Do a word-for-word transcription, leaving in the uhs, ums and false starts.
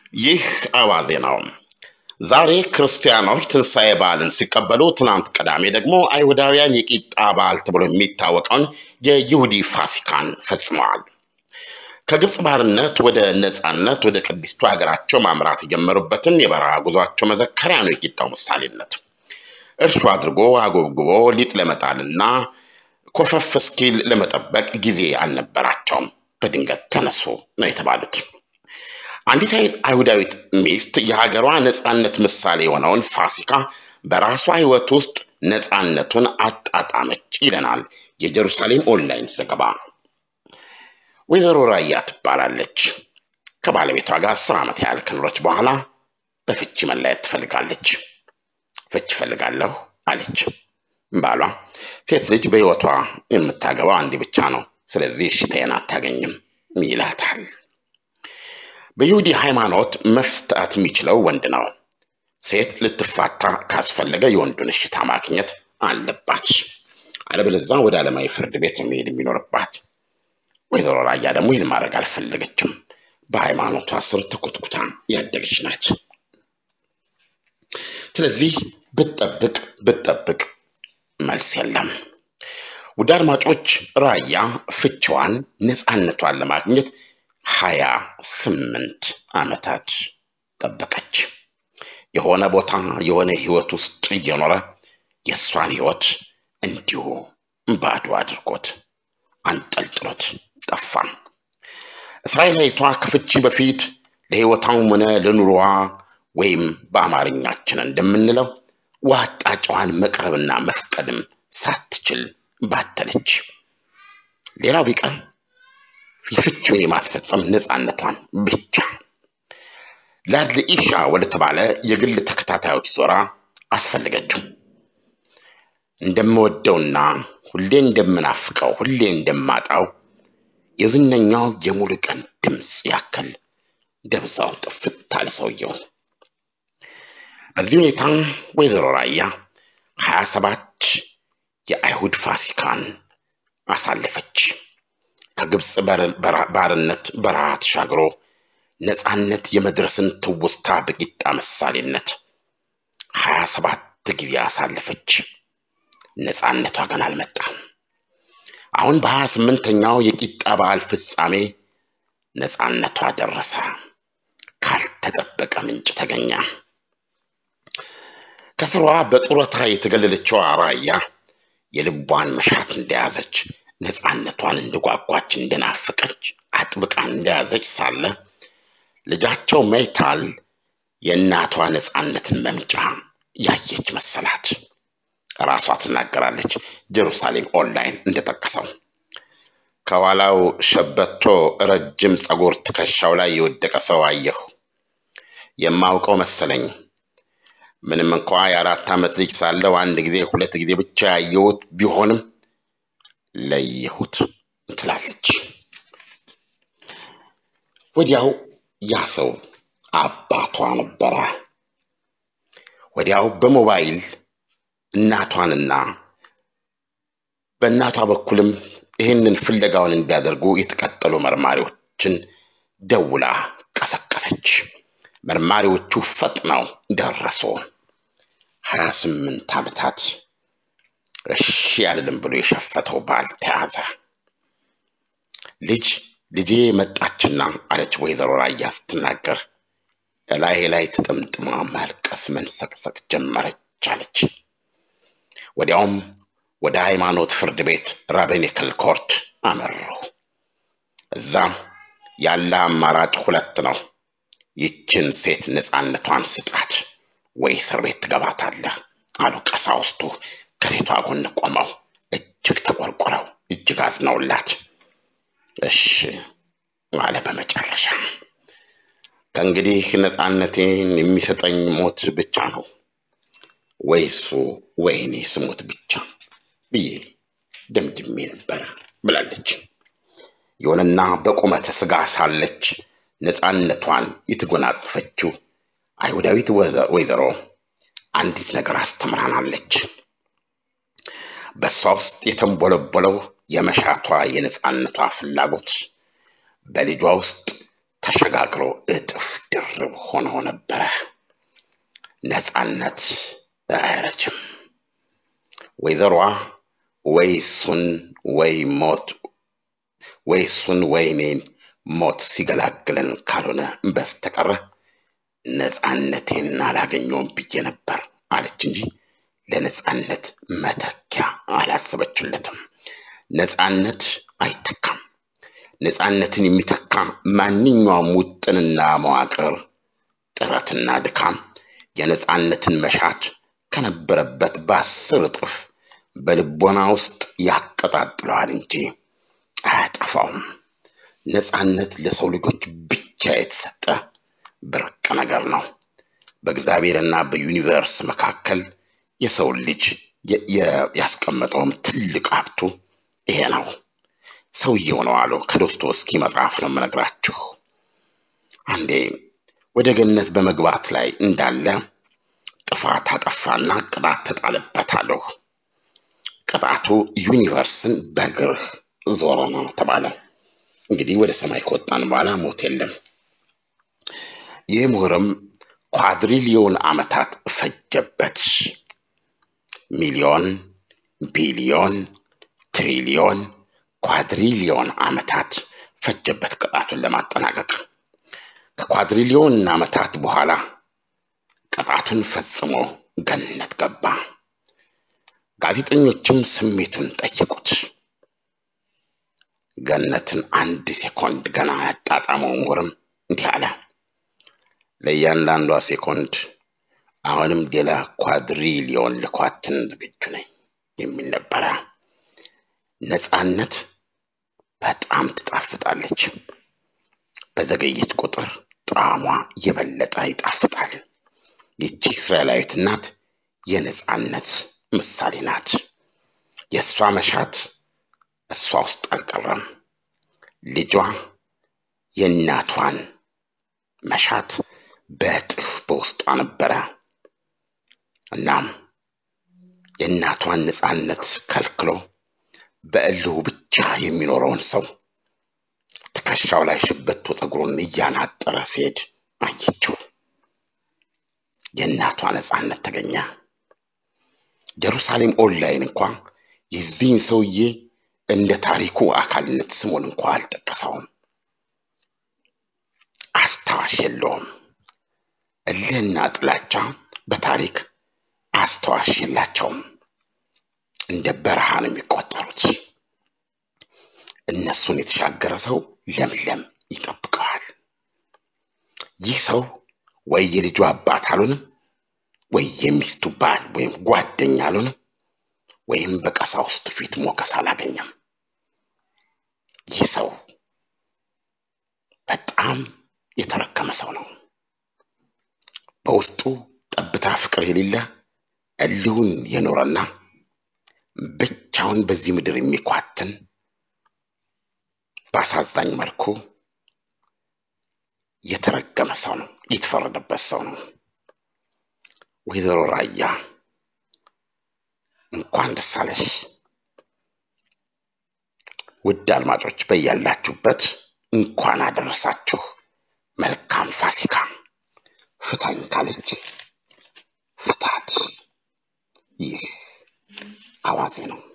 ይህ አዋዜ ነው። ዛሬ ክርስቲያኖች ትንሣኤ በዓልን ሲቀበሉ ትናንት ቅዳሜ ደግሞ አይሁዳውያን የቂጣ በዓል ተብሎ የሚታወቀውን የይሁዲ ፋሲካን ፈጽመዋል። ከግብጽ ባርነት ወደ ነጻነት ወደ ቅድስቱ ሀገራቸው ማምራት የጀመሩበትን የበረሃ ጉዟቸው መዘከሪያ ነው የቂጣው ምሳሌነት። እርሱ አድርጎ አጎብግቦ ሊጥ ለመጣልና ኮፈፍ እስኪል ለመጠበቅ ጊዜ አልነበራቸውም። በድንገት ተነሱ ነው የተባሉት። አንዲት አይሁዳዊት ሚስት የሀገሯ ነጻነት ምሳሌ የሆነውን ፋሲካ በራሷ ሕይወት ውስጥ ነጻነቱን አጣጣመች ይለናል የኢየሩሳሌም ኦንላይን ዘገባ። ወይዘሮ ራያ ትባላለች። ከባለቤቷ ጋር አስር ዓመት ያህል ከኖረች በኋላ በፍቺ መለያየት ትፈልጋለች። ፍቺ ፈልጋለሁ አለች። ባሏ ሴት ልጅ በሕይወቷ የምታገባው አንዴ ብቻ ነው፣ ስለዚህ እሽታዬን አታገኝም ይላታል። በይሁዲ ሃይማኖት መፍታት የሚችለው ወንድ ነው። ሴት ልትፋታ ካስፈለገ የወንዱን እሽታ ማግኘት አለባት፣ አለበለዚያ ወደ ዓለማዊ ፍርድ ቤት መሄድ የሚኖርባት። ወይዘሮ ራያ ደግሞ ይህን ማድረግ አልፈለገችም። በሃይማኖቷ ስር ተኮትኩታ ያደገች ናት። ስለዚህ ብትጠብቅ ብትጠብቅ መልስ የለም። ውድ አድማጮች፣ ራያ ፍቺዋን ነጻነቷን ለማግኘት ሀያ ስምንት ዓመታት ጠበቀች። የሆነ ቦታ የሆነ ህይወት ውስጥ እየኖረ የሷን ህይወት እንዲሁ ባዶ አድርጎት አንጠልጥሎት ጠፋ። እስራኤላዊቷ ከፍቺ በፊት ለህይወቷም ሆነ ለኑሮዋ ወይም በአማርኛችን እንደምንለው ዋጣጫዋን መቅረብና መፍቀድም ሳትችል ባተለች። ሌላው ቢቀር ፍቺውን የማስፈጸም ነጻነቷን ብቻ ለአድልኢሻ ወደ ተባለ የግል ተከታታዮች ዞራ አስፈልገችው። እንደምወደውና ሁሌ እንደምናፍቀው ሁሌ እንደማጣው የዝነኛው የሙሉ ቀን ድምፅ ያክል ደብዛው ጥፍት አለ ሰውየው። በዚህ ሁኔታ ወይዘሮ ራያ ሀያ ሰባት የአይሁድ ፋሲካን አሳለፈች። ከግብጽ ባርነት በረሃ ተሻግሮ ነጻነት የመድረስን ትውስታ በቂጣ ምሳሌነት ሀያ ሰባት ጊዜ አሳለፈች። ነጻነቷ ገና አልመጣም። አሁን በሀያ ስምንተኛው የቂጣ በዓል ፍጻሜ ነጻነቷ ደረሰ። ካልተጠበቀ ምንጭ ተገኘ። ከስሯ በጡረታ የተገለለችው ራያ የልቧን መሻት እንደያዘች ነጻነቷን እንደጓጓች እንደናፈቀች አጥብቃ እንደያዘች ሳለ ልጃቸው ሜታል የእናቷ ነጻነትን መምጫ ያየች መሰላት። ራሷ ትናገራለች። ኢየሩሳሌም ኦንላይን እንደጠቀሰው ከኋላው ሸበቶ ረጅም ጸጉር ትከሻው ላይ የወደቀ ሰው አየሁ። የማውቀው መሰለኝ። ምንም እንኳን የአራት ዓመት ልጅ ሳለው አንድ ጊዜ ሁለት ጊዜ ብቻ ያየሁት ቢሆንም ለየሁት ትላለች። ወዲያው ያ ሰው አባቷ ነበረ። ወዲያው በሞባይል እናቷንና በእናቷ በኩልም ይህንን ፍለጋውን እንዲያደርጉ የተቀጠሉ መርማሪዎችን ደውላ ቀሰቀሰች። መርማሪዎቹ ፈጥነው ደረሱ። ሀያ ስምንት ዓመታት እሺ ያልልም ብሎ የሸፈተው ባል ተያዘ። ልጅ ልጄ መጣችና አለች ወይዘሮ ራያ ስትናገር ላይ ላይ ተጠምጥማ ማልቀስ መንሰቅሰቅ ጀመረች አለች። ወዲያውም ወደ ሃይማኖት ፍርድ ቤት ራቤኒካል ኮርት አመሩ። እዛም ያለ አማራጭ ሁለት ነው። ይችን ሴት ነጻነቷን ስጣት ወይ እስር ቤት ትገባታለህ አሉ ቀሳውስቱ። ከሴቷ ጎን ቆመው እጅግ ተቆርቆረው እጅግ አዝነውላት እሺ አለ በመጨረሻ። ከእንግዲህ ነጻነቴን የሚሰጠኝ ሞት ብቻ ነው ወይሱ ወይኔ ስሞት ብቻ ብዬ ደምድሜ ነበር ብላለች። ይሁንና በቁመተ ስጋ ሳለች ነጻነቷን የተጎናጸፈችው አይሁዳዊት ወይዘሮ አንዲት ነገር አስተምራናለች። በሷ ውስጥ የተንቦለቦለው የመሻቷ የነጻነቷ ፍላጎት በልጇ ውስጥ ተሸጋግሮ እጥፍ ድርብ ሆኖ ነበረ። ነፃነት አይረጅም። ወይዘሮዋ ወይ እሱን ወይ ሞት ወይ እሱን ወይ እኔን ሞት ሲገላግለን ካልሆነ በስተቀር ነፃነቴን አላገኘውም ብዬ ነበር አለች እንጂ ለነፃነት መተኪያ አላሰበችለትም። ነፃነት አይተካም። ነፃነትን የሚተካ ማንኛውም ውጥንና መዋቅር ጥረትና ድካም የነፃነትን መሻት ከነበረበት በአስር እጥፍ በልቦና ውስጥ ያቀጣጥለዋል እንጂ አያጠፋውም። ነፃነት ለሰው ልጆች ብቻ የተሰጠ ብርቅ ነገር ነው። በእግዚአብሔርና በዩኒቨርስ መካከል የሰው ልጅ ያስቀመጠውም ትልቅ ሀብቱ ይሄ ነው። ሰውየው ነው አሉ ከዶስቶቭስኪ መጽሐፍ ነው የምነግራችሁ። አንዴ ወደ ገነት በመግባት ላይ እንዳለ ጥፋት አጠፋና ቅጣት ተጣለበት አለው። ቅጣቱ ዩኒቨርስን በእግርህ ዞረ ነው ተባለ። እንግዲህ ወደ ሰማይ ከወጣን በኋላ ሞት የለም። ይህ ምሁርም ኳድሪሊዮን ዓመታት ፈጀበት። ሚሊዮን፣ ቢሊዮን፣ ትሪሊዮን፣ ኳድሪሊዮን ዓመታት ፈጀበት ቅጣቱን ለማጠናቀቅ። ከኳድሪሊዮን ዓመታት በኋላ ቅጣቱን ፈጽሞ ገነት ገባ። ጋዜጠኞችም ስሜቱን ጠየቁት። ገነትን አንድ ሴኮንድ ገና ያጣጣመው ምሁርም እንዲህ አለ። ለእያንዳንዷ ሴኮንድ አሁንም ሌላ ኳድሪሊዮን ልኳትን ዝግጁ ነኝ የሚል ነበረ። ነፃነት በጣም ትጣፍጣለች። በዘገየች ቁጥር ጣዕሟ የበለጠ ይጣፍጣል። ይህች እስራኤላዊት እናት የነፃነት ምሳሌ ናት። የእሷ መሻት እሷ ውስጥ አልቀረም። ልጇ የእናቷን መሻት በእጥፍ በውስጧ ነበረ። እናም የእናቷን ነፃነት ከልክሎ በእልሁ ብቻ የሚኖረውን ሰው ትከሻው ላይ ሽበቶ ፀጉሩን እያናጠረ ሲሄድ አየችው። የእናቷ ነፃነት ተገኘ። ጀሩሳሌም ኦንላይን እንኳን የዚህን ሰውዬ እንደ ታሪኩ አካልነት ስሙን እንኳን አልጠቀሰውም። አስታዋሽ የለውም። እልህና ጥላቻ በታሪክ አስተዋሽ የላቸውም። እንደ በረሃ ነው የሚቆጠሩት። እነሱን የተሻገረ ሰው ለምለም ይጠብቀዋል። ይህ ሰው ወይ የልጁ አባት አልሆነም፣ ወይ የሚስቱ ባል ወይም ጓደኛ አልሆነም፣ ወይም በቀሳውስቱ ፊት ሞገስ አላገኘም። ይህ ሰው በጣም የተረከመ ሰው ነው። በውስጡ ጠብታ ፍቅር የሌለ እልሁን የኖረና ብቻውን በዚህ ምድር የሚኳትን በአሳዛኝ መልኩ የተረገመ ሰው ነው፣ የተፈረደበት ሰው ነው። ወይዘሮ ራያ እንኳን ደስ አለሽ። ውድ አድማጮች በያላችሁበት እንኳን አደረሳችሁ። መልካም ፋሲካ። ፍታኝ ካለች ፍታት። ይህ አዋዜ ነው።